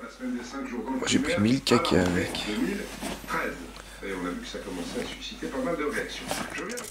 Moi j'ai pris 1000 caca avec. 2013. Et on a vu que ça commençait à susciter pas mal de réactions. Je viens.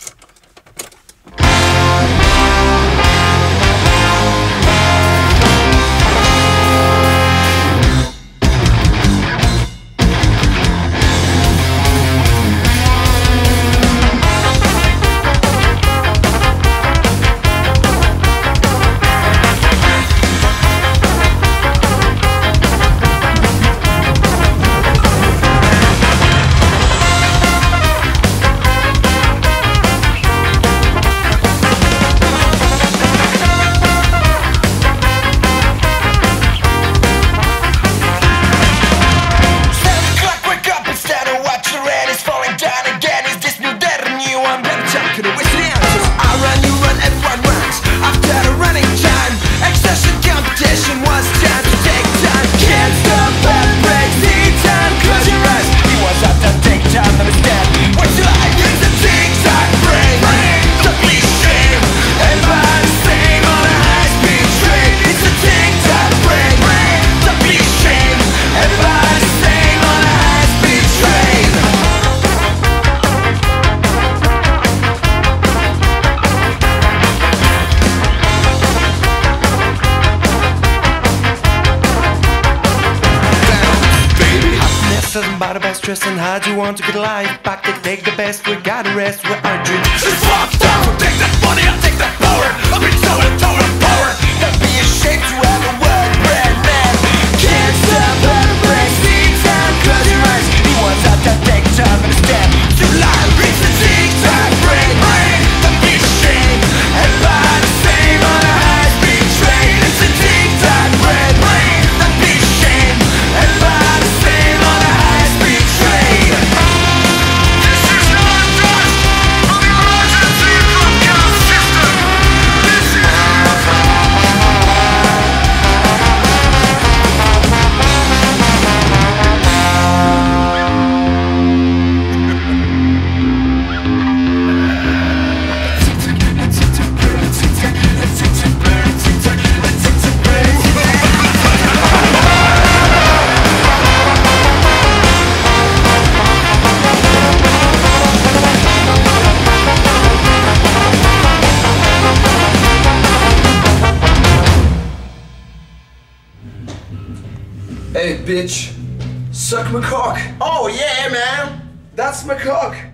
About about stress and how do you want to get life back to take the best, we gotta rest, we're our dreams. Just fucked up, I'll take that money, I'll take that power, I'll be total power. Don't be ashamed to have a word, brand man. Can't stop, better break, see time, close your eyes. He wants out to take time and step to life. It's a tic-tac brain, don't be ashamed. Everybody same on a high-speed train. It's a tic-tac brain, don't be ashamed. Everybody same on a high-speed train. This is not dust from the emergency broadcast system. This is Hey, bitch, suck my cock. Oh yeah, man, that's my cock.